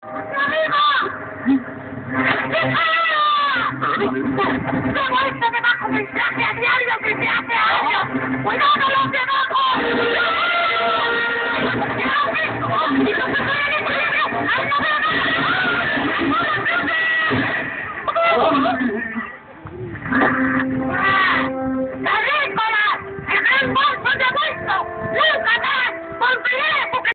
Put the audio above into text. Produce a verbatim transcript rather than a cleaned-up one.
¡Luego este debajo del traje a diario desde hace años! ¡Cuidado los demás! ¡Ya lo has visto! ¡Y no se puede ni creer! ¡Ay, no veo nada! ¡Terrícolas! ¡El gran bolso de vuelto! ¡Nunca más volveré!